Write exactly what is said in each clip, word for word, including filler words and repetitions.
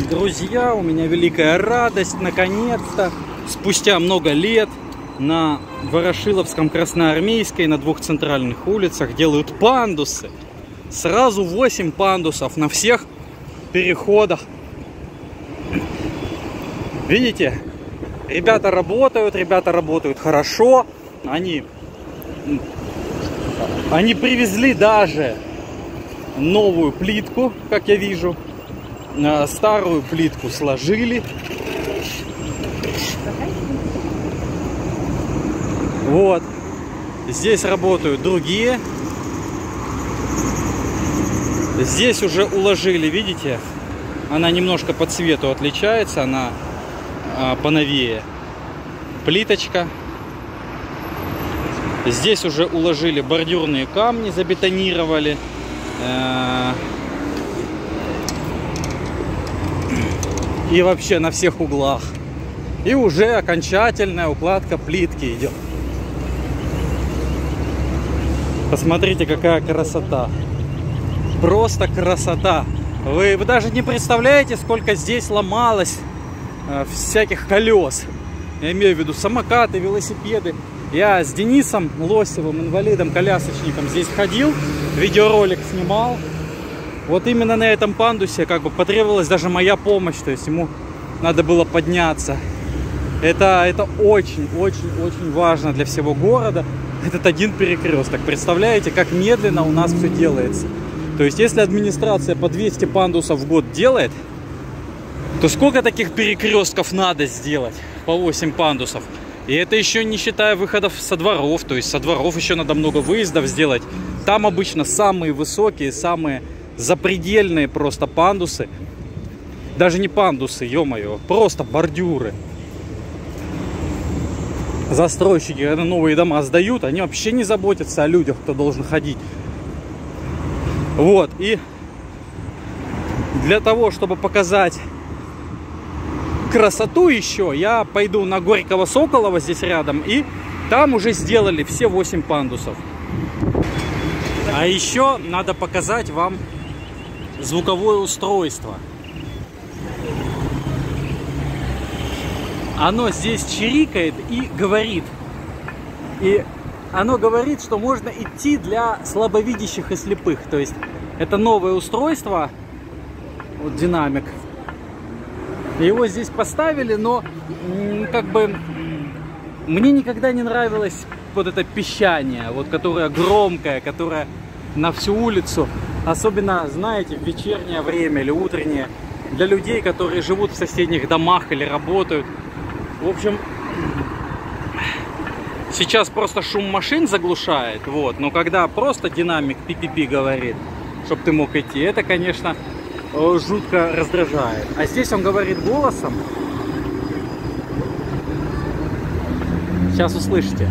Друзья, у меня великая радость, наконец-то, спустя много лет на Ворошиловском, Красноармейской, на двух центральных улицах делают пандусы. Сразу восемь пандусов на всех переходах. Видите, ребята работают, ребята работают хорошо. Они, они привезли даже новую плитку, как я вижу. Старую плитку сложили. Вот. Здесь работают другие. Здесь уже уложили, видите? Она немножко по цвету отличается, она а, поновее. Плиточка. Здесь уже уложили бордюрные камни, забетонировали. И вообще на всех углах. И уже окончательная укладка плитки идет. Посмотрите, какая красота. Просто красота. Вы, вы даже не представляете, сколько здесь ломалось э, всяких колес. Я имею в виду самокаты, велосипеды. Я с Денисом Лосевым, инвалидом-колясочником, здесь ходил, видеоролик снимал. Вот именно на этом пандусе как бы потребовалась даже моя помощь, то есть ему надо было подняться. Это, это очень, очень, очень важно для всего города. Этот один перекресток. Представляете, как медленно у нас все делается. То есть, если администрация по двести пандусов в год делает, то сколько таких перекрестков надо сделать? По восемь пандусов. И это еще не считая выходов со дворов. То есть, со дворов еще надо много выездов сделать. Там обычно самые высокие, самые запредельные просто пандусы. Даже не пандусы, ё-моё, просто бордюры. Застройщики, когда новые дома сдают, они вообще не заботятся о людях, кто должен ходить. Вот, и для того, чтобы показать красоту еще, я пойду на Горького-Соколова, здесь рядом, и там уже сделали все восемь пандусов. А еще надо показать вам звуковое устройство. Оно здесь чирикает и говорит. И оно говорит, что можно идти для слабовидящих и слепых. То есть это новое устройство. Вот динамик. Его здесь поставили, но как бы мне никогда не нравилось вот это пищание, вот которое громкое, которое на всю улицу. Особенно, знаете, в вечернее время или утреннее. Для людей, которые живут в соседних домах или работают. В общем, сейчас просто шум машин заглушает, вот. Но когда просто динамик пи-пи-пи говорит, чтобы ты мог идти, это, конечно, жутко раздражает. А здесь он говорит голосом. Сейчас услышите.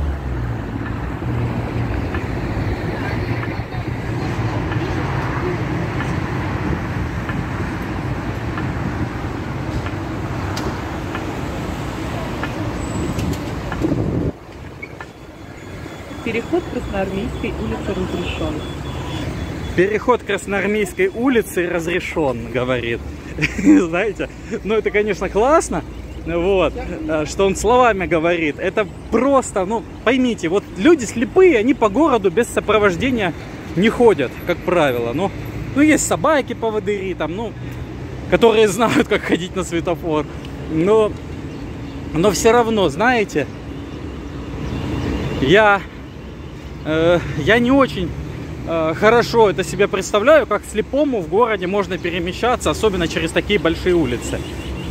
Переход Красноармейской улицы разрешен. Переход Красноармейской улицы разрешен, говорит. Знаете, ну это, конечно, классно, вот, что он словами говорит. Это просто, ну, поймите, вот люди слепые, они по городу без сопровождения не ходят, как правило. Ну, ну есть собаки-поводыри, там, ну, которые знают, как ходить на светофор. Но, но все равно, знаете, я... Я не очень э, хорошо это себе представляю, как слепому в городе можно перемещаться, особенно через такие большие улицы.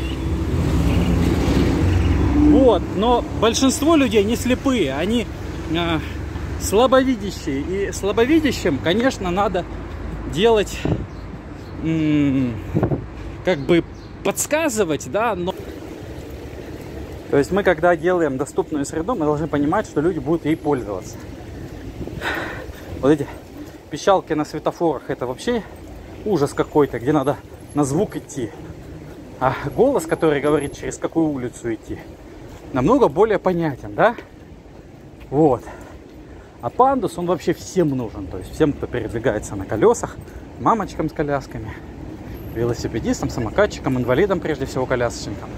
Вот, но большинство людей не слепые, они э, слабовидящие. И слабовидящим, конечно, надо делать, м- как бы подсказывать, да, но... То есть мы, когда делаем доступную среду, мы должны понимать, что люди будут ей пользоваться. Вот эти пищалки на светофорах, это вообще ужас какой-то, где надо на звук идти. А голос, который говорит, через какую улицу идти, намного более понятен, да? Вот. А пандус, он вообще всем нужен. То есть всем, кто передвигается на колесах, мамочкам с колясками велосипедистам, самокатчикам, инвалидам, прежде всего колясочникам.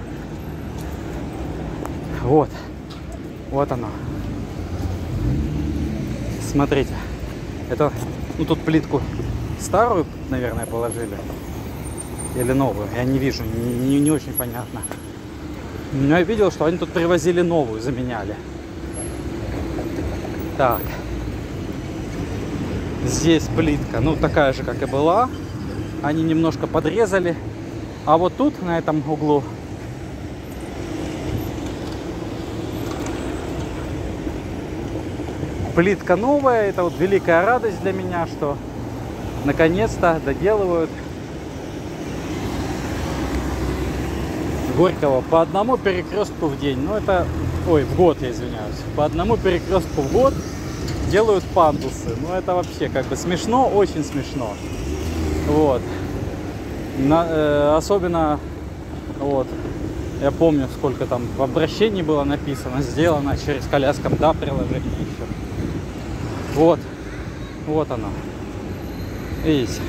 Вот. Вот оно. Смотрите. Это, ну тут плитку старую, наверное, положили. Или новую. Я не вижу, не, не, не очень понятно. Но я видел, что они тут привозили новую, заменяли. Так. Здесь плитка, ну такая же, как и была. Они немножко подрезали. А вот тут, на этом углу, плитка новая. Это вот великая радость для меня, что наконец-то доделывают Горького по одному перекрестку в день. Ну это, ой, в год, я извиняюсь. По одному перекрестку в год делают пандусы. Ну это вообще как бы смешно, очень смешно. Вот. На, э, особенно, вот, я помню, сколько там в обращении было написано, сделано через коляскам, да, приложение еще. Вот, вот оно. Видите?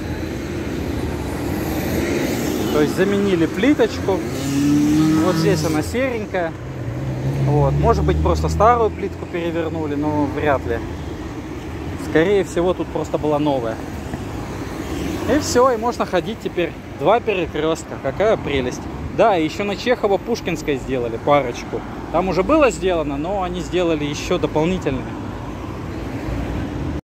То есть заменили плиточку. Вот здесь она серенькая. Вот. Может быть, просто старую плитку перевернули, но вряд ли. Скорее всего, тут просто была новая. И все, и можно ходить теперь. Два перекрестка. Какая прелесть. Да, еще на Чехова-Пушкинской сделали парочку. Там уже было сделано, но они сделали еще дополнительные.